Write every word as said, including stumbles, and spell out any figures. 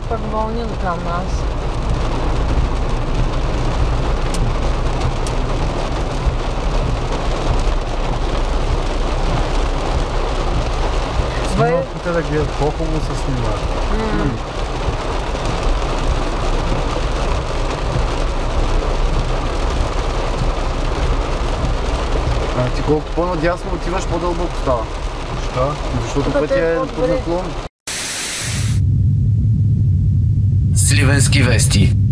пък Волнин към нас. Снималките да гледат, по-хубаво се снимат. Mm. А ти колко по-надясно отиваш, по-дълбоко става. Защо? Защото пътя е под наклон. Сливенски вести.